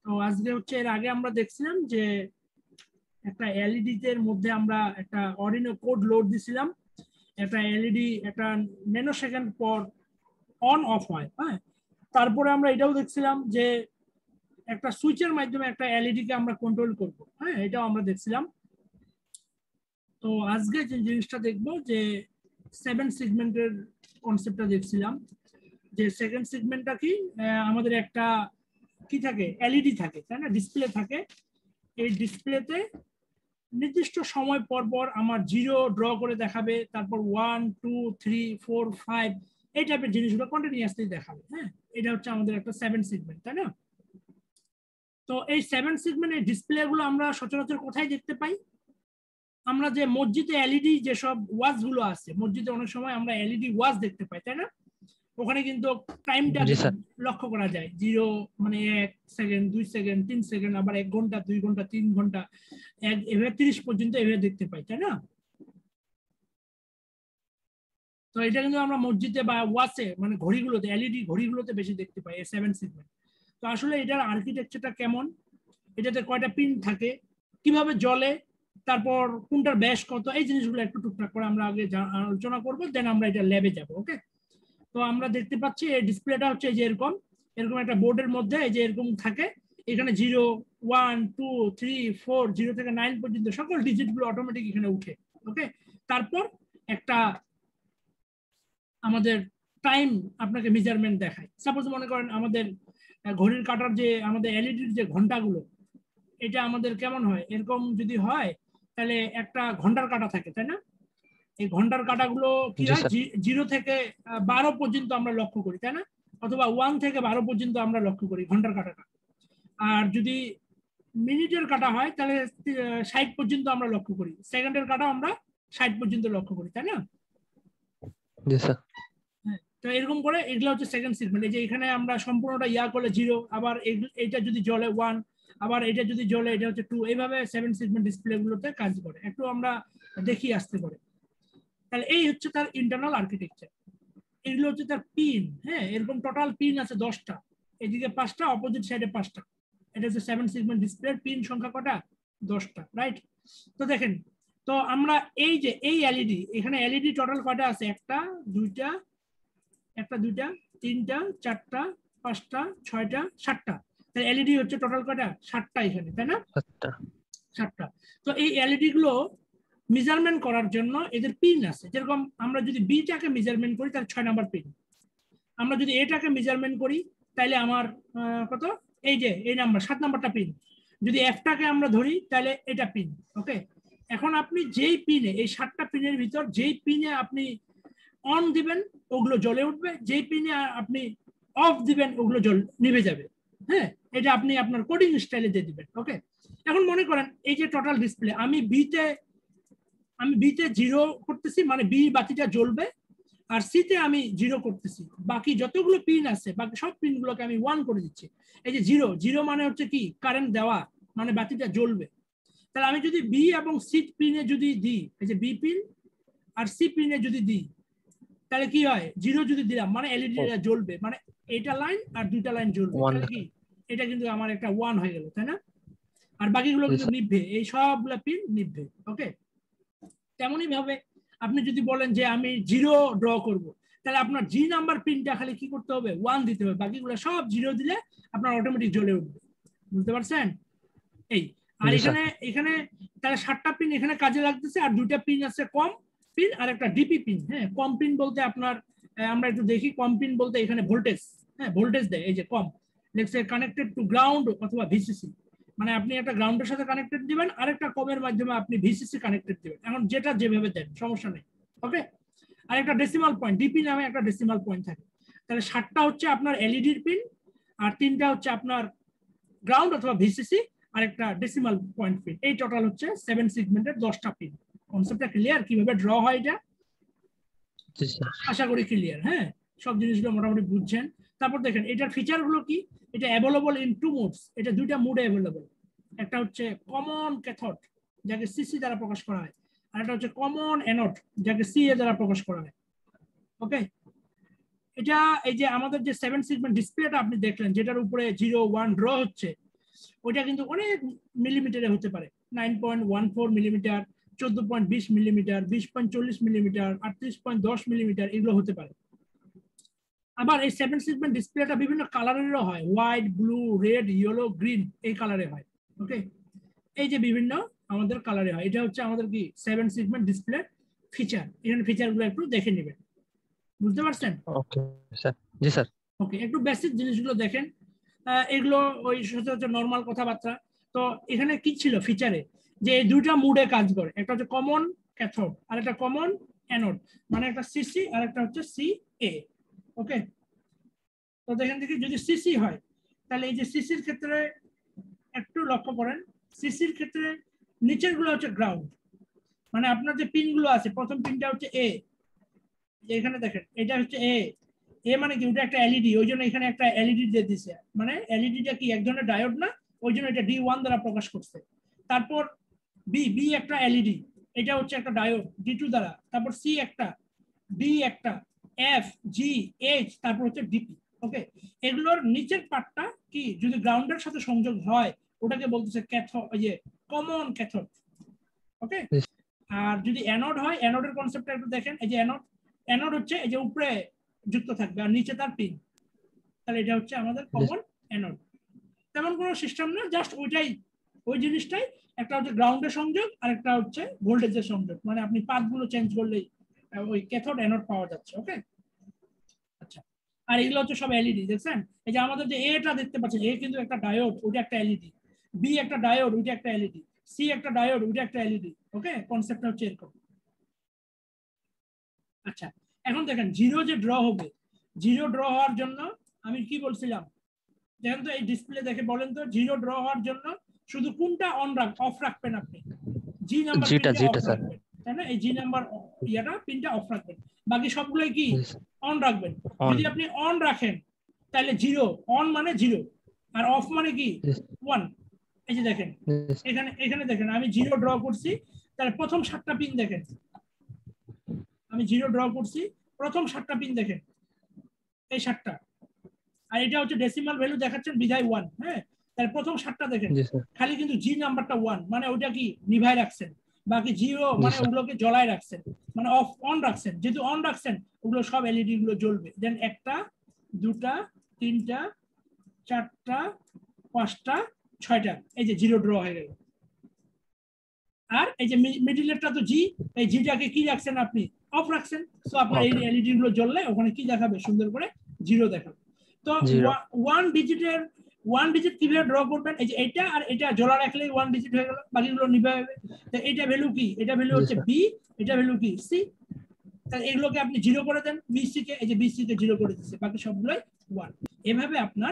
তো আজকে হচ্ছে এর আগে আমরা দেখছিলাম যে একটা এলইডি এর মধ্যে আমরা একটা অর্ডিনো কোড লোড দিছিলাম, একটা এলইডি একটা ন্যানো সেকেন্ড পর অন অফ হয়। হ্যাঁ, তারপরে আমরা এটাও দেখছিলাম যে একটা সুইচের মাধ্যমে একটা এলইডি কে আমরা কন্ট্রোল করব। হ্যাঁ, এটাও আমরা দেখছিলাম। তো আজকে যে জিনিসটা দেখবো যে 7 সেগমেন্টের কনসেপ্টটা দেখছিলাম, যে সেকেন্ড সেগমেন্টটা কি, আমাদের একটা কি থাকে, এলইডি থাকে, তাই না, ডিসপ্লে থাকে। এই ডিসপ্লেতে নির্দিষ্ট সময় পর পর আমার জিরো ড্র করে দেখাবে, তারপর 1 2 3 4 5 এই টাইপের জিনিসগুলো কন্টিনিউয়াসলি দেখাবে। হ্যাঁ, এটা হচ্ছে আমাদের একটা 7 সেগমেন্ট, তাই না? তো এই 7 সেগমেন্টের ডিসপ্লে গুলো আমরা সচরাচর কোথায় দেখতে পাই? আমরা যে মসজিদে এলইডি যেসব ওয়াচ গুলো আছে, মসজিদে অনেক সময় আমরা এলইডি ওয়াচ দেখতে পাই, তাই না? ওখানে কিন্তু টাইমটা লক্ষ্য করা যায়, 0 মানে 1 সেকেন্ড 2 সেকেন্ড 3 সেকেন্ড, আবার 1 ঘন্টা 2 ঘন্টা 3 ঘন্টা এভাবে 30 পর্যন্ত এভাবে দেখতে পাই, তাই না? তো এটা কিন্তু আমরা মসজিদে বা ওয়াচে মানে ঘড়িগুলোতে, এলইডি ঘড়িগুলোতে বেশি দেখতে পাই এই 7 সেগমেন্ট। তো আসলে এটার আর্কিটেকচারটা কেমন, এটাতে কয়টা পিন থাকে, কিভাবে জ্বলে, তারপর কোনটার ব্যাস কত, এই জিনিসগুলো একটু টুকটাক করে আমরা আগে আলোচনা করবো, দেন আমরা এটা ল্যাবে যাব। ওকে, তো আমরা দেখতে পাচ্ছি এই ডিসপ্লেটা হচ্ছে যে এরকম এরকম একটা বোর্ডের মধ্যে এই যে এরকম থাকে, এখানে 0 1 2 3 4 0 থেকে 9 পর্যন্ত সকল ডিজিট গুলো অটোমেটিক এখানে উঠে। ওকে, তারপর একটা আমাদের টাইম আপনাকে মেজারমেন্ট দেখায়। সাপোজ মনে করেন আমাদের ঘড়ির কাঁটার যে আমাদের এলইডির যে ঘন্টাগুলো, এটা আমাদের কেমন হয়, এরকম যদি হয় তাহলে একটা ঘন্টার কাঁটা থাকে, তাই না? এই ঘন্টার কাঁটাগুলো কি হয়, 0 থেকে 12 পর্যন্ত আমরা লক্ষ্য করি, তাই না? অথবা 1 থেকে 12 পর্যন্ত আমরা লক্ষ্য করি ঘন্টার কাঁটাটা। আর যদি মিনিটের কাঁটা হয় তাহলে 60 পর্যন্ত আমরা লক্ষ্য করি, সেকেন্ডের কাঁটা আমরা 60 পর্যন্ত লক্ষ্য করি, তাই না? জি স্যার। তো এরকম করে এগুলো হচ্ছে সেকেন্ড সেগমেন্ট। এই যে এখানে আমরা সম্পূর্ণটা ইয়া করলে 0, আবার এটা যদি জ্বলে 1, আবার এটা যদি জ্বলে এটা হচ্ছে 2, এইভাবে 7 সেগমেন্ট ডিসপ্লে গুলোতে কাজ করে। একটু আমরা দেখি আসতে পারে। তাহলে এই হচ্ছে তার ইন্টারনাল আর্কিটেকচার, এগুলো হচ্ছে তার পিন। হ্যাঁ, এরকম টোটাল পিন আছে 10টা, এদিকে 5টা, অপোজিট সাইডে 5টা। এটা হচ্ছে 7 সেগমেন্ট ডিসপ্লের পিন সংখ্যা কটা, 10টা, রাইট? তো দেখেন, তো আমরা এই যে এই এলইডি, এখানে এলইডি টোটাল কয়টা আছে, একটা দুইটা 3টা 4টা 5টা 6টা 7টা। তাহলে এলইডি হচ্ছে টোটাল কয়টা, 7টা এখানে, তাই না? 7টা। তো এই এলইডি গুলো মেজারমেন্ট করার জন্য এদের পিন আছে। যেরকম আমরা যদি বিটাকে মেজারমেন্ট করি তাহলে 6 নাম্বার পিন, আমরা যদি এটাকে মেজারমেন্ট করি তাহলে আমার কত, এই যে এই নাম্বার 7 নাম্বারটা পিন। যদি এফটাকে আমরা ধরি তাহলে এটা পিন। ওকে, এখন আপনি যেই পিনে, এই 7টা পিনের ভিতর যেই পিনে আপনি অন দিবেন ওগুলো জ্বলে উঠবে, যেই পিনে আপনি অফ দিবেন ওগুলো নিভে যাবে। হ্যাঁ, এটা আপনি আপনার কোডিং স্টাইলে দিয়ে দিবেন। ওকে, এখন মনে করেন এই যে টোটাল ডিসপ্লে, আমি বিতে 0 করতেছি, মানে বি বাতিটা জ্বলবে, আর সিতে আমি 0 করতেছি, বাকি যতগুলো পিন আছে বাকি সব পিন গুলোকে আমি 1 করে দিচ্ছি। এই যে 0 মানে হচ্ছে কি, কারেন্ট দেওয়া, মানে বাতিটা জ্বলবে। তাহলে আমি যদি বি এবং সি পিনে যদি দিই, এই যে বি পিন আর সি পিনে যদি দিই, তাহলে কি হয়, 0 যদি দিলাম মানে এলইডি জ্বলবে, মানে এটা লাইন আর দুইটা লাইন জ্বলবে, তাহলে কি এটা কিন্তু আমার একটা 1 হয়ে গেল, তাই না? আর বাকিগুলো কিন্তু নিভবে, এই সবগুলো পিন নিভবে। ওকে, তেমনই ভাবে আপনি যদি বলেন যে আমি 0 ড্র করব, তাহলে আপনার জি নাম্বার পিনটা খালি কি করতে হবে, 1 দিতে হবে, বাকিগুলো সব 0 দিলে আপনার অটোমেটিক জ্বলে উঠবে। বুঝতে পারছেন? এই আর এখানে তাহলে 7টা পিন এখানে কাজে লাগতেছে, আর 2টা পিন আছে কম পিন আর একটা ডিপি পিন। হ্যাঁ, কম পিন বলতে আপনার আমরা একটু দেখি, কম পিন বলতে এখানে ভোল্টেজ, হ্যাঁ ভোল্টেজ দেয়, এই যে কম লেটস কানেক্টেড টু গ্রাউন্ড অথবা ভিসিসি, মানে আপনি একটা গ্রাউন্ডের সাথে কানেক্টেড দিবেন, আরেকটা কমের মাধ্যমে আপনি ভিসিসি কানেক্টেড দিবেন, এখন যেটা যেভাবে দেন সমস্যা নেই। ওকে, আর একটা ডেসিমাল পয়েন্ট, ডিপি নামে একটা ডেসিমাল পয়েন্ট থাকে। তাহলে 7টা হচ্ছে আপনার এলইডির পিন, আর 3টা হচ্ছে আপনার গ্রাউন্ড অথবা ভিসিসি, আর একটা ডেসিমাল পয়েন্ট পিন। এই টোটাল হচ্ছে 7 সেগমেন্টের 10টা পিন। কনসেপ্টটা ক্লিয়ার, কিভাবে ড্র হয় এটা? আশা করি ক্লিয়ার। হ্যাঁ, সব জিনিসগুলো মোটামুটি বুঝছেন। তারপর দেখেন এটার ফিচার গুলো কি, এটা অ্যাভেলেবল ইন 2 মোডস, এটা 2টা মোডে অ্যাভেলেবল। একটা হচ্ছে কমন ক্যাথোড, যাকে সিসি দ্বারা প্রকাশ করা হয়, আর একটা হচ্ছে কমন অ্যানোড, যাকে সিএ দ্বারা প্রকাশ করা হয়। ওকে, এটা এই যে আমাদের যে 7 সেগমেন্ট ডিসপ্লেটা আপনি দেখলেন, যেটার উপরে 0 1 ড্র হচ্ছে, ওইটা কিন্তু অনেক মিলিমিটারে হতে পারে, 9.14 মিলিমিটার, 14.20 মিলিমিটার, 20.40 মিলিমিটার, 38.10 মিলিমিটার, এগুলো হতে পারে। আবার এই 7 সেগমেন্ট ডিসপ্লেটা বিভিন্ন কালারেরও হয়, white, blue, red, yellow, green, এই কালারে হয়। ওকে, এই যে বিভিন্ন আমাদের কালারে হয়, এটা হচ্ছে আমাদের কি 7 সেগমেন্ট ডিসপ্লে ফিচার। এখানে ফিচারগুলো একটু দেখে নেবেন, বুঝতে পারছেন? Okay sir. জি স্যার। ওকে, একটু বেসিক জিনিসগুলো দেখেন। এগুলো ওই সচরাচর নর্মাল কথাবার্তা। তো এখানে কি ছিল ফিচারে, যে এই দুইটা মুডে কাজ করে, একটা হচ্ছে কমন ক্যাথোড আর একটা কমন অ্যানোড, মানে একটা সিসি আর একটা হচ্ছে সিএ। ওকে, তো দেখেন দেখি যদি সিসি হয় তাহলে এই যে সিসির ক্ষেত্রে একটু লক্ষ্য করেন, সিসির ক্ষেত্রে নিচের গুলো হচ্ছে গ্রাউন্ড, মানে আপনার যে পিনগুলো আছে, প্রথম পিনটা হচ্ছে এ, এখানে দেখেন এটা হচ্ছে এ। এ মানে কি, ওটা একটা এলইডি, ওই জন্য এখানে একটা এলইডি দিয়ে দিছে, মানে এলইডিটা কি এক ধরনের ডায়োড না, ওই জন্য এটা D1 দ্বারা প্রকাশ করছে। তারপর বি, বি একটা এলইডি, এটা হচ্ছে একটা ডায়োড D2 দ্বারা। তারপর সি একটা, ডি একটা, এফ, জি, এইচ, তারপর হচ্ছে ডিপি। ওকে, এগুলোর নিচের পার্টটা কি যদি গ্রাউন্ডের সাথে সংযোগ হয় ওটাকে বলতেছে ক্যাথোড, ওই যে কমন ক্যাথোড। ওকে, আর যদি অ্যানোড হয়, অ্যানোডের কনসেপ্টটা একটু দেখেন। এই যে অ্যানোড, অ্যানোড হচ্ছে এই যে উপরে যুক্ত থাকবে আর নিচে তার পিন, তাহলে এটা হচ্ছে আমাদের কমন অ্যানোড। তেমন কোনো সিস্টেম না, জাস্ট ওইটাই, ওই জিনিসটাই, একটা হচ্ছে গ্রাউন্ডের সংযোগ আর একটা হচ্ছে ভোল্টেজের সংযোগ, মানে আপনি পাথগুলো চেঞ্জ করলেই ওই ক্যাথোড অ্যানোড পাওয়া যাচ্ছে। ওকে, আচ্ছা, আর এগুলো হচ্ছে সব এলইডি, দেখছেন? এই যে আমাদের যে এটা দেখতে পাচ্ছেন, এ কিন্তু একটা ডায়োড, ওইটা একটা এলইডি, বি একটা ডায়োড, ওইটা একটা এলইডি, সি একটা ডায়োড, ওইটা একটা এলইডি। ওকে, কনসেপ্টটা হচ্ছে এরকম। আচ্ছা, এখন দেখেন জিরো যে ড্র হবে, জিরো ড্র হওয়ার জন্য আমি কি বলছিলাম, দেখেন তো এই ডিসপ্লে দেখে বলেন তো, জিরো ড্র হওয়ার জন্য শুধু কোনটা অফ রাখবেন আপনি? জি নাম্বার পিনটা অফ রাখবেন, তাই না? এই জি নাম্বার ইয়াটা পিনটা অফ রাখবেন, বাকি সবগুলোই কি অন রাখবেন। যদি আপনি অন রাখেন তাহলে জিরো, অন মানে জিরো, আর অফ মানে কি ওয়ান। এই যে দেখেন এখানে, এখানে দেখেন আমি জিরো ড্র করছি, তাহলে প্রথম 7টা পিন দেখেন, আমি জিরো ড্র করছি, প্রথম 7টা পিন দেখেন, এই 7টা, আর এটা হচ্ছে ডেসিমাল ভ্যালু দেখাচ্ছেন বিধায় 1। হ্যাঁ, তাহলে প্রথম 7টা দেখেন, খালি কিন্তু জি নাম্বারটা 1, মানে ওটা কি নিভায় রাখছেন, বাকি জিরো মানে ওগুলোকে জ্বলায় রাখছেন, মানে অফ অন রাখছেন। যেহেতু অন রাখছেন ওগুলো সব এলইডি গুলো জ্বলবে। দেন একটা, দুটা, তিনটা, চারটা, পাঁচটা, 6টা, এই যে জিরো ড্র হয়ে গেল। আর এই যে মিডিলেরটা তো জি, এই জিটাকে কি রাখছেন আপনি? অফ রাখছেন। তো আপনার এই এলইডি গুলো জ্বললে ওখানে কি দেখাবে? সুন্দর করে জিরো দেখাবে। তো ওয়ান ডিজিট কিভাবে ড্র করবেন? এই যে এটা আর এটা জোড়া রাখলেই 1 ডিজিট হয়ে গেল, বাকিগুলো নিভে যাবে। তো এটা ভ্যালু কি? এটা ভ্যালু হচ্ছে বি, এটা ভ্যালু কি? সি। তাহলে এগুলোকে আপনি জিরো করে দেন, বিসি কে, এই যে বিসি কে জিরো করে দিচ্ছে, বাকি সবগুলোই 1। এভাবে আপনার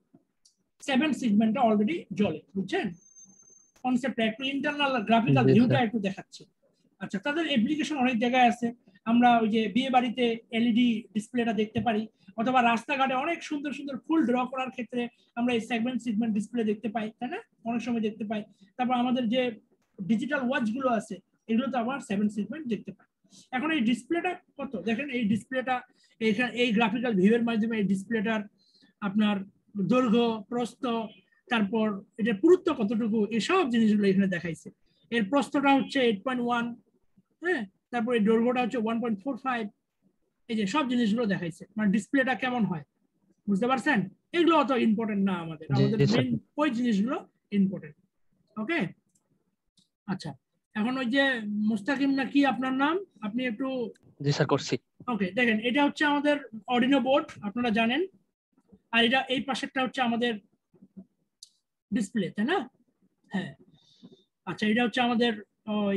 7 সেগমেন্টটা অলরেডি জ্বলে, বুঝছেন? কনসেপ্টটা একটু ইন্টারনাল গ্রাফিক্যাল ভিউটা একটু দেখাচ্ছি। আচ্ছা, তাদের অ্যাপ্লিকেশন অনেক জায়গায় আছে। আমরা ওই যে বিয়ে বাড়িতে এলইডি ডিসপ্লেটা দেখতে পারি, অথবা রাস্তাঘাটে অনেক সুন্দর সুন্দর ফুল ড্র করার ক্ষেত্রে আমরা এই সেগমেন্ট ডিসপ্লে দেখতে পাই, তাই না? অনেক সময় দেখতে পাই। তারপর আমাদের যে ডিজিটাল ওয়াচ গুলো আছে এগুলোতে আবার 7 সেগমেন্ট দেখতে পাই। এখন এই ডিসপ্লেটা কত দেখেন, এই ডিসপ্লেটা এখানে এই গ্রাফিক্যাল ভিউয়ের মাধ্যমে এই ডিসপ্লেটার আপনার দৈর্ঘ্য, প্রস্থ, তারপর এটা পুরুত্ব কতটুকু, এসব জিনিসগুলো এখানে দেখাইছে। এর প্রস্থটা হচ্ছে 8.1, হ্যাঁ, তারপরে দৈর্ঘ্যটা হচ্ছে 1.45, এই যে সব জিনিসগুলো দেখাইছে, মানে ডিসপ্লেটা কেমন হয়, বুঝতে পারছেন? এগুলো অত ইম্পর্টেন্ট না, আমাদের মেইন ওই জিনিসগুলো ইম্পর্টেন্ট। ওকে, আচ্ছা, এখন ওই যে মুস্তাকিম না কি আপনার নাম, আপনি একটু। জি স্যার, করছি। ওকে, দেখেন এটা হচ্ছে আমাদের অর্ডিনো বোর্ড, আপনারা জানেন, আর এটা এই পাশেরটা হচ্ছে আমাদের ডিসপ্লে, তাই না? হ্যাঁ, আচ্ছা, এটা হচ্ছে আমাদের ওই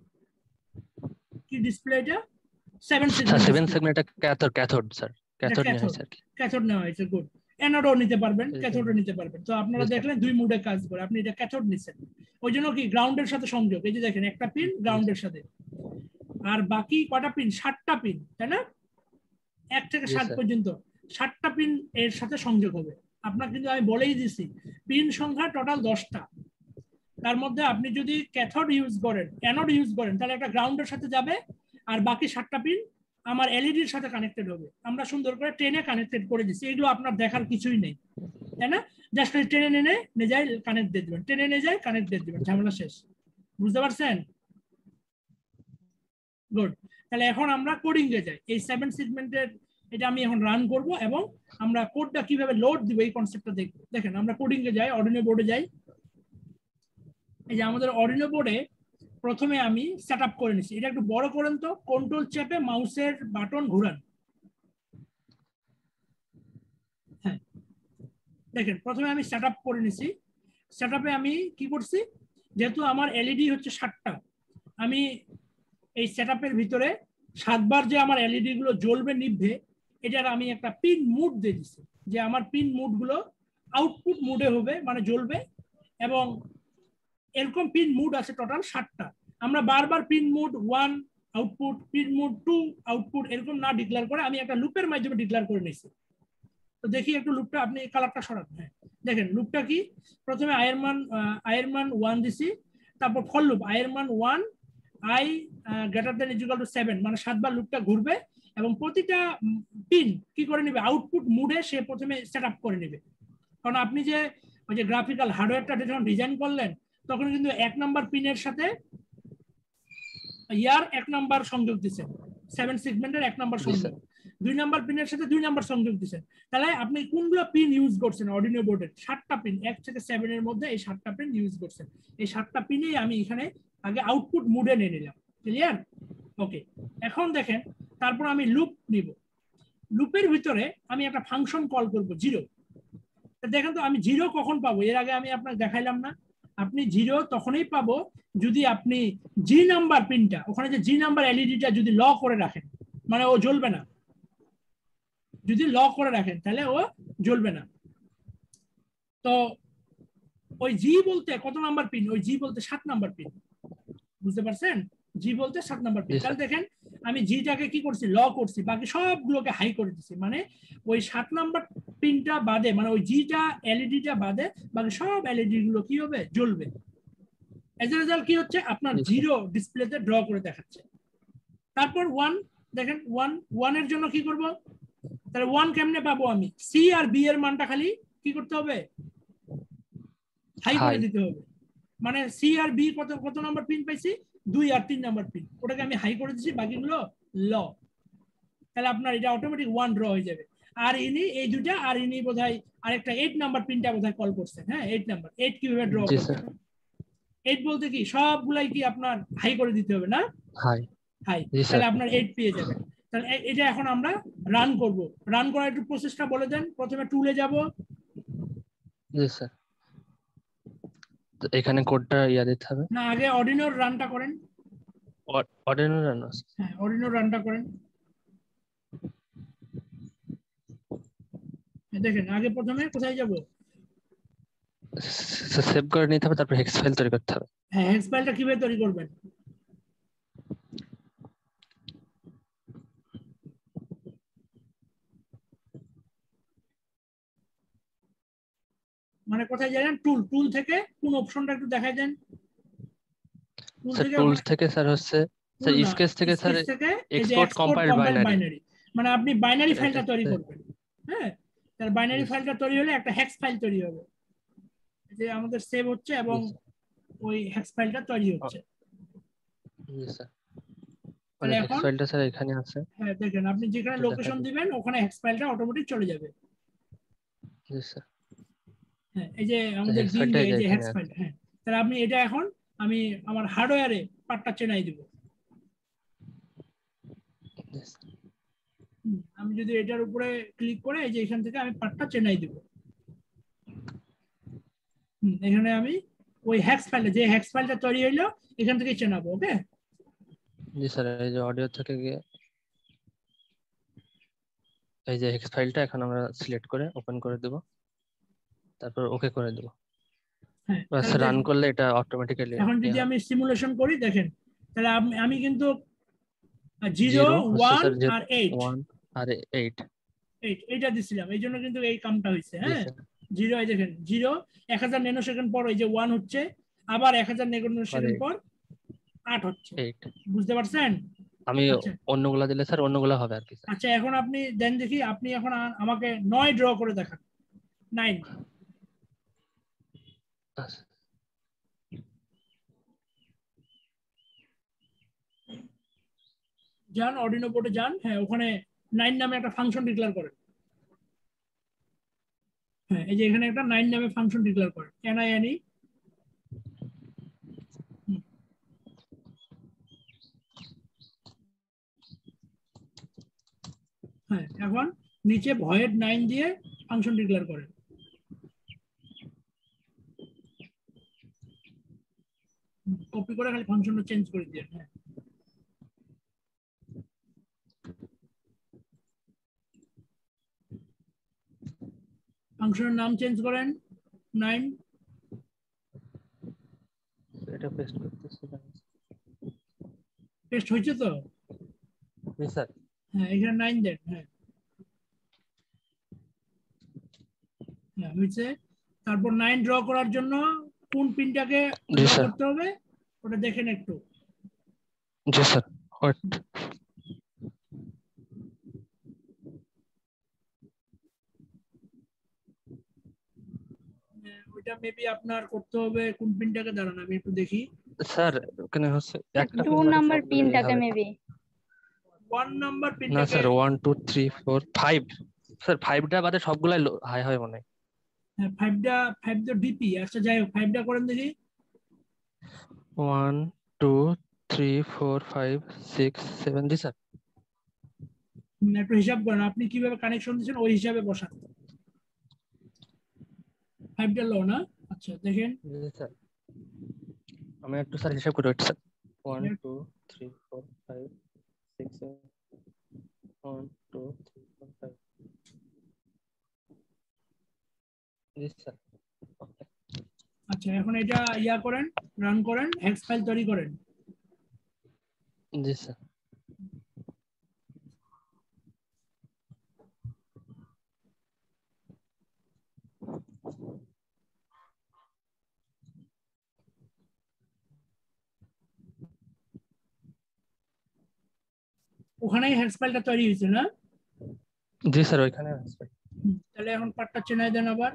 কি ডিসপ্লে, এটা 7 সেগমেন্ট ক্যাথোড স্যার, ক্যাথোড নেওয়া হয়েছে। ক্যাথোড নেওয়া হয়েছে, গুড। অ্যানোডও নিতে পারবেন, ক্যাথোডও নিতে পারবেন। তো আপনারা দেখলেন দুই মুডে কাজ করে, আপনি এটা ক্যাথোড নিছেন, ওই জন্য কি গ্রাউন্ডের সাথে সংযোগ। এই যে দেখেন একটা পিন গ্রাউন্ডের সাথে, আর বাকি কটা পিন? 7টা পিন, তাই না? 1 থেকে 7 পর্যন্ত 7টা পিন এর সাথে সংযোগ হবে। আপনার কিন্তু আমি বলেই দিছি পিন সংখ্যা টোটাল 10টা। তার মধ্যে আপনি যদি ক্যাথোড ইউজ করেন, অ্যানোড ইউজ করেন, তাহলে একটা গ্রাউন্ডের সাথে যাবে, আর বাকি 7টা পিন আমার এলইডির সাথে কানেক্টেড হবে। আমরা সুন্দর করে ট্রেনে কানেক্টেড করে দিচ্ছি, এগুলো আপনার দেখার কিছুই নেই, তাই না? জাস্ট টেনে নিয়ে যায় কানেক্ট দিয়ে দিবেন, টেনে নিয়ে যায় কানেক্ট দিয়ে দিবেন, ঝামেলা শেষ। বুঝতে পারছেন? গুড। তাহলে এখন আমরা কোডিং এ যাই। এই 7 সেগমেন্টের এটা আমি এখন রান করব এবং আমরা কোডটা কিভাবে লোড দিব এই কনসেপ্টটা দেখব। দেখেন আমরা কোডিং এ যাই, অর্ডিনো বোর্ডে যাই। এই যে আমাদের অর্ডিনো বোর্ডে প্রথমে আমি সেটআপ করে নিছি। এটা একটু বড় করেন তো, কন্ট্রোল চেপে মাউসের বাটন ঘোরান। হ্যাঁ দেখেন প্রথমে আমি সেটআপ করে নিছি। সেটআপে আমি কি করছি, যেহেতু আমার এলইডি হচ্ছে 7টা, আমি এই সেটআপের ভিতরে 7বার যে আমার এলইডি গুলো জ্বলবে নিভবে এটার আমি একটা পিন মুড দিয়ে দিছি, যে আমার পিন মুড গুলো আউটপুট মুডে হবে, মানে জ্বলবে। এবং এরকম পিন মুড আছে টোটাল 7টা। আমরা বারবার pin mode 1 output, pin mode 2 output এরকম না ডিক্লেয়ার করে আমি একটা লুপের মাধ্যমে ডিক্লেয়ার করে নিয়েছি। তো দেখি একটু লুপটা, আপনি কালারটা সরান। হ্যাঁ দেখেন লুপটা কি, প্রথমে আয়ের মান 1 দিছি, তারপর ফর লুপ আয়ের মান 1 i greater than equal to 7, মানে 7বার লুপটা ঘুরবে এবং প্রতিটা পিন কি করে নেবে, আউটপুট মুডে সে প্রথমে সেটআপ করে নেবে। কারণ আপনি যে ওই যে গ্রাফিক্যাল হার্ডওয়্যারটা যখন ডিজাইন করলেন তখন কিন্তু 1 নাম্বার পিনের সাথে ইয়ার 1 নাম্বার সংযোগ দিচ্ছেন, 7 সেগমেন্টের 1 নাম্বার সংযোগ, 2 নাম্বার পিনের সাথে 2 নাম্বার সংযোগ দিচ্ছেন। তাহলে আপনি কোনগুলো পিন ইউজ করছেন অর্ডিনো বোর্ডের? 7টা পিন, 1 থেকে 7 এর মধ্যে এই 7টা পিন ইউজ করছেন। এই 7টা পিনেই আমি এখানে আগে আউটপুট মুডে নিয়ে নিলাম। ক্লিয়ার? ওকে। এখন দেখেন তারপর আমি লুপ নিব। লুপের ভিতরে আমি একটা ফাংশন কল করব 0। দেখেন তো আমি 0 কখন পাবো, এর আগে আমি আপনাকে দেখাইলাম না? আপনি 0 তখনই পাবো যদি আপনি জি নাম্বার পিনটা, ওখানে যে জি নাম্বার এলইডিটা যদি ল করে রাখেন, মানে ও জ্বলবে না। যদি ল করে রাখেন তাহলে ও জ্বলবে না। তো ওই জি বলতে কত নাম্বার পিন? ওই জি বলতে 7 নাম্বার পিন। বুঝতে পারছেন? জি বলতে 7 নাম্বার পিন। তাহলে দেখেন আমি জিটাকে কি করছি, ল করছি, বাকি সবগুলোকে হাই করে দিচ্ছি। মানে ওই 7 নাম্বার পিনটা বাদে, মানে ওই জিটা এলইডিটা বাদে বাকি সব এলইডি গুলো কি হবে, জ্বলবে। এজ এ রেজাল্ট কি হচ্ছে, আপনার 0 ডিসপ্লেতে ড্র করে দেখাচ্ছে। তারপর 1 দেখেন, 1 এর জন্য কি করব, তাহলে 1 কেমনে পাবো আমি? সি আর বি এর মানটা খালি কি করতে হবে, হাই করে দিতে হবে। মানে সি আর বি কত কত নাম্বার পিন পাইছি, 2 আর 3 নাম্বার পিন, ওটাকে আমি হাই করে দিচ্ছি, বাকিগুলো ল। তাহলে আপনার এটা অটোমেটিক 1 ড্র হয়ে যাবে। আর ইনি এই দুটা, আর ইনি বোধহয় আরেকটা 8 নাম্বার পিনটা বোধহয় কল করছেন। হ্যাঁ 8 নাম্বার, 8 কিভাবে ড্র করবেন? 8 বলতে কি সবগুলাই কি আপনার হাই করে দিতে হবে না? হাই হাই, তাহলে আপনার 8 পেয়ে যাবেন। তাহলে এটা এখন আমরা রান করব। রান করার একটু প্রসেসটা বলে দেন। প্রথমে টুলে যাব। জি স্যার। তো এখানে কোডটা ইয়া দিতে হবে না, আগে অর্ডিনোর রানটা করেন। Arduino run? হ্যাঁ অর্ডিনোর রানটা করেন। দেখেন আগে প্রথমে কোথায় যাব, সেভ করে নিতে হবে, তারপর হেক্স ফাইল তৈরি করতে হবে। হ্যাঁ হেক্স ফাইলটা কিভাবে তৈরি করবেন? মানে কোথায় যাবেন? টুল থেকে কোন অপশনটা একটু দেখাই দেন। টুল থেকে স্যার হচ্ছে স্যার স্কেচ থেকে স্যার এক্সপোর্ট কম্পাইলড বাইনারি, মানে আপনি বাইনারি ফাইলটা তৈরি করবেন। হ্যাঁ তাহলে বাইনারি ফাইলটা তৈরি হলে একটা হেক্স ফাইল তৈরি হবে, যে আমাদের সেভ হচ্ছে এবং ওই হেক্স ফাইলটা তৈরি হচ্ছে। জি স্যার। মানে হেক্স ফাইলটা স্যার এখানে আছে। হ্যাঁ দেখেন আপনি যেখানে লোকেশন দিবেন ওখানে হেক্স ফাইলটা অটোমেটিক চলে যাবে। জি স্যার। হ্যাঁ এই যে আমাদের দিন এই যে হেক্স ফাইল। হ্যাঁ তাহলে আপনি এটা এখন আমি আমার হার্ডওয়্যারে পার্টটা চেনাই দিব। আমি যদি এটার উপরে ক্লিক করে এই যে এখান থেকে আমি পার্টটা চেনাই দিব। এখানে আমি ওই হেক্স ফাইলটা, যে হেক্স ফাইলটা তৈরি হইলো এখান থেকে চেনাবো। ওকে জি স্যার। এই যে অডিও থেকে গিয়ে এই যে হেক্স ফাইলটা এখন আমরা সিলেক্ট করে ওপেন করে দেব, তারপর ওকে করে দেব। হ্যাঁ স্যার রান করলে এটা অটোমেটিক্যালি। এখন যদি আমি সিমুলেশন করি দেখেন, তাহলে আমি কিন্তু 0 1 আর 8 এইটা দিছিলাম, এই জন্য কিন্তু এই কামটা হয়েছে। হ্যাঁ 0 এই দেখেন 0 1000 ন্যানোসেকেন্ড পর এই যে 1 হচ্ছে, আবার 1000 ন্যানোসেকেন্ড পর 8 হচ্ছে। বুঝতে পারছেন? আমি অন্যগুলা দিলে স্যার অন্যগুলা হবে আর কি। আচ্ছা এখন আপনি দেন দেখি, আপনি এখন আমাকে 9 ড্র করে দেখান। 9 যান অর্ডিনো বোর্ডে যান, হ্যাঁ ওখানে 9 নামে একটা ফাংশন ডিক্লেয়ার করেন। হ্যাঁ এই যে এখানে একটা 9 নামে ফাংশন ডিক্লেয়ার করেন, NINE। হ্যাঁ এখন নিচে ভয়েড 9 দিয়ে ফাংশন ডিক্লেয়ার করেন। কপি করে খালি ফাংশনটা চেঞ্জ করে দিয়ে। হ্যাঁ ফাংশনের নাম চেঞ্জ করেন 9। এটা পেস্ট করতেছি। পেস্ট হয়েছে তো? জি স্যার। হ্যাঁ এখানে 9 দেন। হ্যাঁ হ্যাঁ হয়েছে। তারপর 9 ড্র করার জন্য কোন পিনটাকে ড্র করতে হবে ওটা দেখেন একটু। জি স্যার। ওয়েট। ওইটা মেবি আপনার করতে হবে কোন পিনটাকে, দাঁড়ান আমি একটু দেখি। স্যার ওখানে হচ্ছে একটা 2 নাম্বার পিনটাকে মেবি। 1 নাম্বার পিনটাকে না স্যার 1 2 3 4 5 স্যার 5টা বাদে সবগুলাই হাই হয় মনে হয়। হ্যাঁ 5 তো ডিপি। আচ্ছা যাই হোক 5টা করেন দেখি। 1 2 3 4 5 6 7। জি স্যার। একটু হিসাব করেন আপনি কিভাবে কানেকশন দিচ্ছেন ওই হিসাবে বসান। 5টা লো না? আচ্ছা দেখেন। জি স্যার আমি একটু স্যার হিসাব করে স্যার। 1 2 3 4 5 6 7 1 2 3 4 5। জি স্যার। আচ্ছা এখন এটা ইয়া করেন, রান করেন, হেক্স ফাইল তৈরি করেন। জি স্যার। ওখানেই হেক্স ফাইলটা তৈরি হয়েছে না? জি স্যার ওইখানে আছে। তাহলে এখন পার্টটা চেনাই দেন আবার।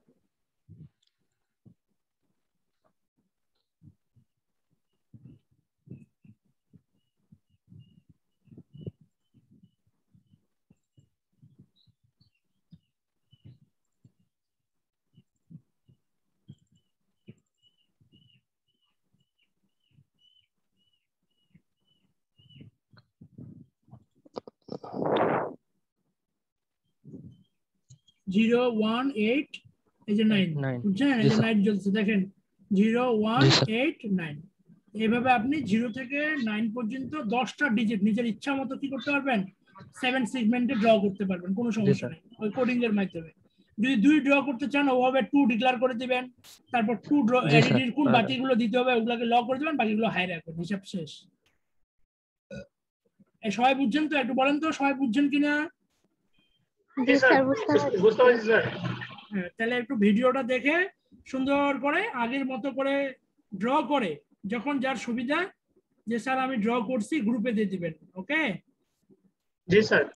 জিরো 1 8 এই যে 9 বুঝছেন? এই যে 9 জ্বলছে দেখেন 0 1 8 9। এইভাবে আপনি 0 থেকে 9 পর্যন্ত 10টা ডিজিট নিজের ইচ্ছা মতো কি করতে পারবেন, 7 সেগমেন্টে ড্র করতে পারবেন, কোনো সমস্যা নেই ওই কোডিং এর মাধ্যমে। যদি 2 ড্র করতে চান ওভাবে 2 ডিক্লেয়ার করে দিবেন, তারপর 2 ড্র এলইডির কোন বাতিগুলো দিতে হবে ওগুলোকে লক করে দিবেন, বাকিগুলো হাই রাখবেন, হিসাব শেষ। এই সবাই বুঝছেন তো? একটু বলেন তো সবাই বুঝছেন কিনা? জি স্যার বুঝতে পারছি স্যার। তাহলে একটু ভিডিওটা দেখে সুন্দর করে আগের মতো করে ড্র করে যখন যার সুবিধা যে স্যার আমি ড্র করছি গ্রুপে দিয়ে দিবেন। ওকে? জি স্যার।